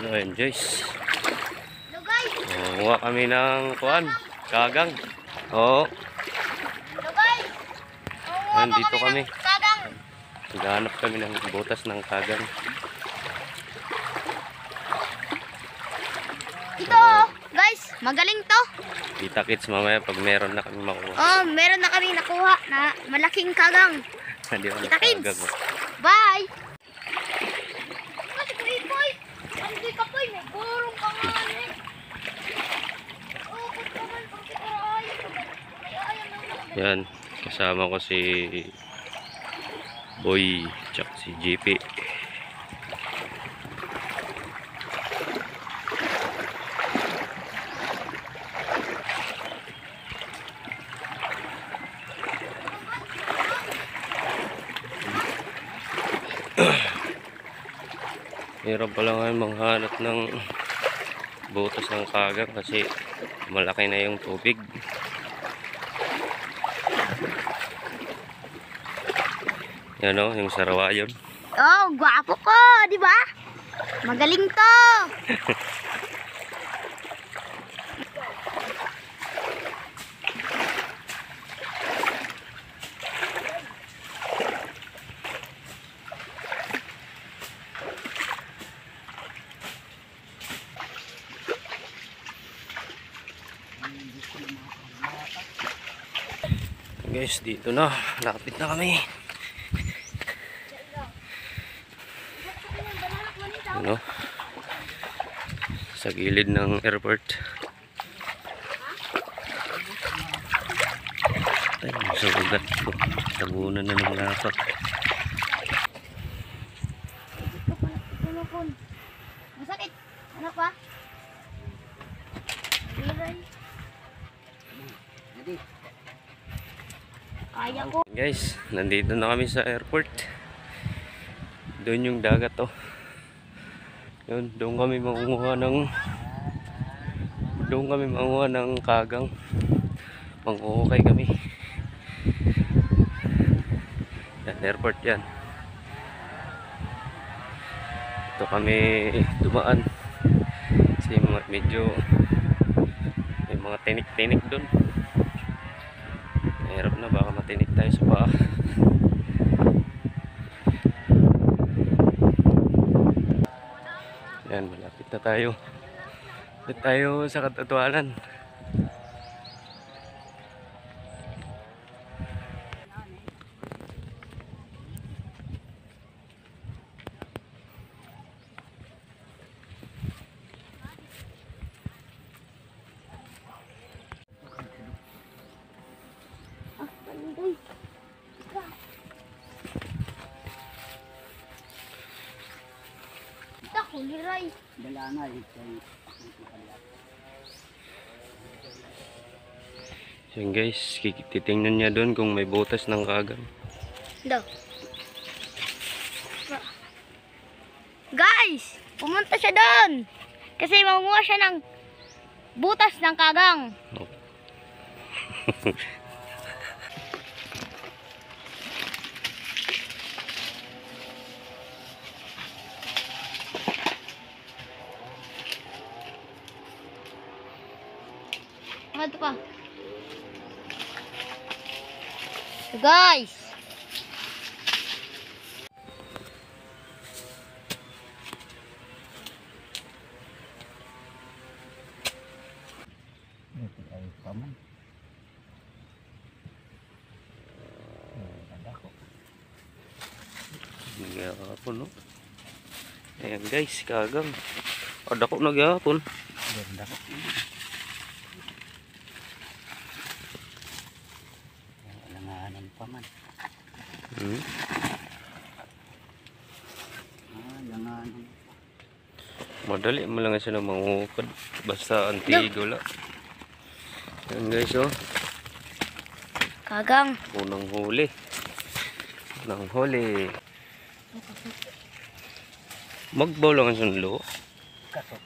Ayun guys. Hello guys. Kuha kami ng kuan, kagang. Oo. Hello guys. Nandito kami. Kagang. Naghahanap kami ng butas ng kagang. Ito guys, magaling to. Kita-kits mamaya pag meron na kami makuha. Oh, meron na kami nakuha na malaking kagang. Hindi ako Kita kids. nagkagang. Bye. Kasi boy. Hindi ka boy, may burong pa nga eh. Oh, kung naman pag Yan, kasama ko si Boy tsaka si JP. Meron pala ngayon manghanap ng butas ng kagang kasi malaki na yung tubig. Yan o, yung sarawayon. Oh, gwapo ko, di ba? Magaling to. Guys, dito na, lapit na kami. Ano? Sa gilid ng airport. Ay, sa ugat ko. Tabunan na ng lapak. Masakit. Ano pa? Kaya ko. Guys, nandito na kami sa airport. Doon yung dagat oh. Yun, doon kami manguha ng kagang. Manghuhukay kami. Yan, airport yan. Ito kami dumaan. Kasi medyo may mga tinik-tinik doon. Mahirap na, baka matinik tayo sa paa. Yan, malapit na tayo. Malapit tayo sa katotohanan. Huliray. Yan guys, titingnan niya doon kung may butas ng kagang. Daw. Guys, pumunta siya doon. Kasi manguha siya ng butas ng kagang. Ano pa? So guys, Nagyapon no. Ayan guys, kagang. Ada ko nagyapon. Alanganin pa man. Alanganin. Madali mo lang sila mangukad. Basta antigo lang. Ayan guys oh. kagang. Unang huli. Unang huli. Magbaw lang ang sunlo. Kaso.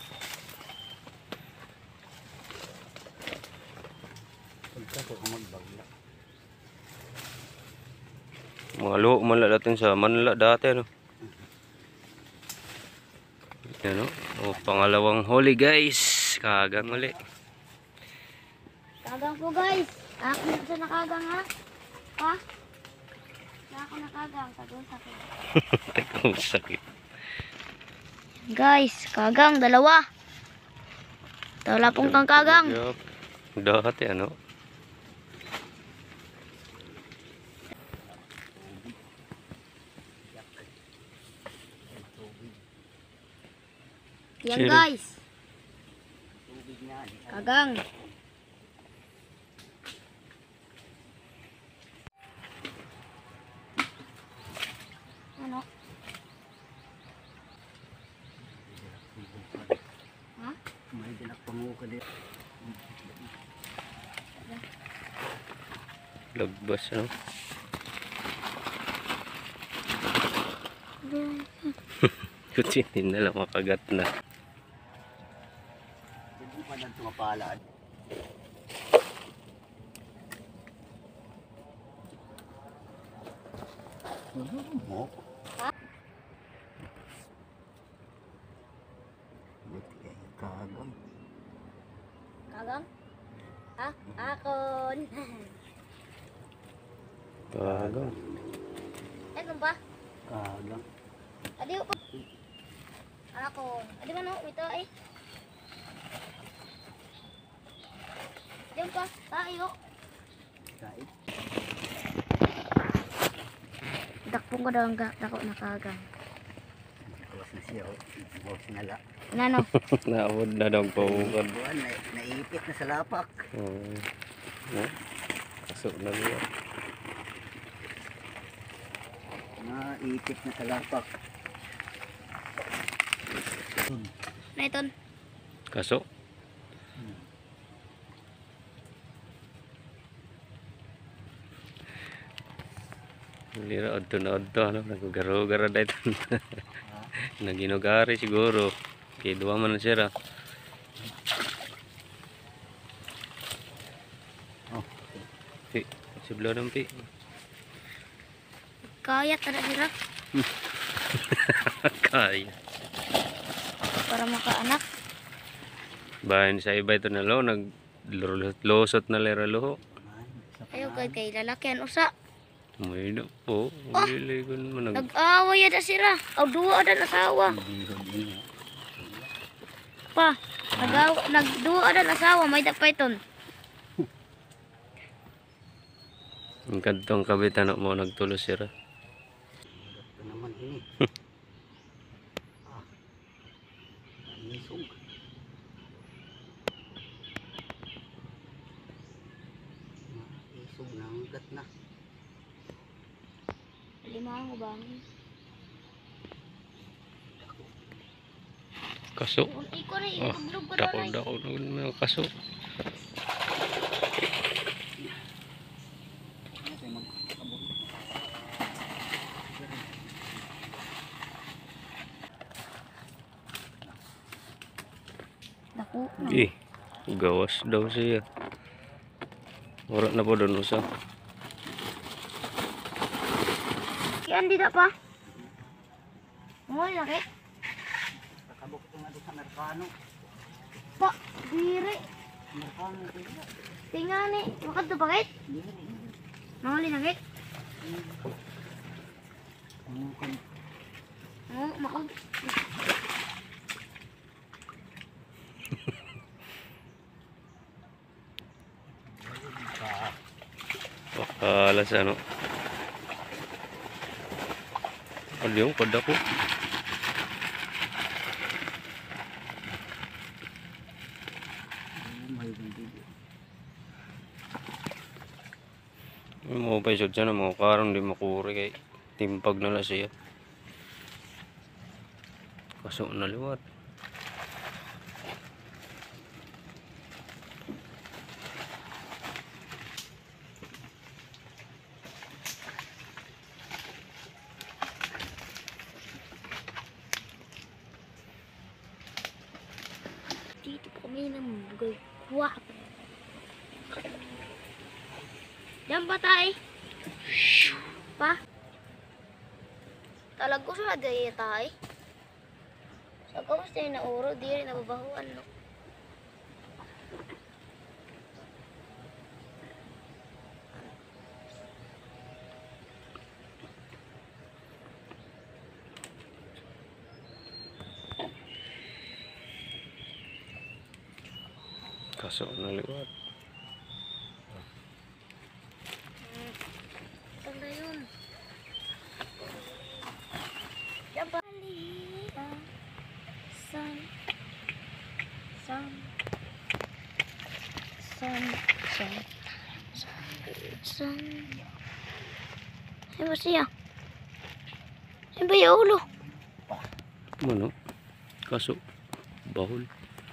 Pagkaso kung magbagla. Mga luho man natin sa Manila dati no. Yan o. Pangalawang huli guys. Kagang uli. Kagang po guys. Ako na sa nakagang ha. Ha? Na ako nakagang. Tagang sakit. Tagang sakit. Guys, kagang dalawa. Wala pong kang kagang. Dahat ano. Yan Sino? guys. Tubig na. Kagang. Ano? Ha? May dinakpanguka dito. Lagbas ano. Kutsinin na lang makagat na. Hindi pa lang tumapalaan. Mo. Buti kayo kagang. Kagang? Ha? Akon. Kagang. Ano ba? Kagang. Adi ko. Akon. Adi man oh, ito eh. Diyan pa. Tayo. Kahit. Dakpong ko daw ang dako na kagang. Kawas na siya. Kawas na la. Nano? Naawad na daw pawukan. Buwan, naipit na sa lapak. Kaso na niya. Naipit na sa lapak. Naiton. Kaso? Lira adto na adto ano nagugaro-garo dito. Naginugari siguro. Kay duwa man na siya ra. Oh. Pi, si Blodong pi. Kaya tada sila Kaya. para makaanak. Bahin sa iba ito na lo naglusot na lera luho. Ayaw kay lalakihan usa. May na po. Ulili ko naman Nag-away ada sila. Aw duwa ada nasawa. Pa, nagduwa ada nasawa may dapayton. ang kantong kabitan mo nagtulos sira. Ito naman ini. Isog. Isog na hanggat na. Lima ko bang? Kaso. Kung iko na Oh, iublog ko na. dako na kaso. Dako. Gawas daw siya. Wala na po doon usa. Yan di pa. Mo laki. Kakabok ito nga doon sa Mercano. Pa, diri. Mercano ito. Tingani, makad to bakit? Manguli na kit. Oh, makag. Alas ano. Alyong pada ko. Mo pa isod siya na mga karong di makuri kay timpag na lang siya. Kaso na liwat. Dito kami ng bugay. Wah. Diyan pa tayo. Pa. Talag ko sa daya tayo. Sa Pagkaus na na uro, di rin nababahuan, no? Kaso naliwat. Saan na yun? Yan ba? Sun. Sun. Sun. Sun. Sun. Saan ba siya? Saan ba yung ulo? Ano? Kaso bahol.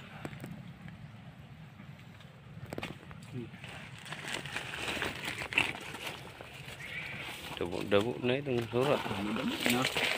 Dabo na itong surat. Ano?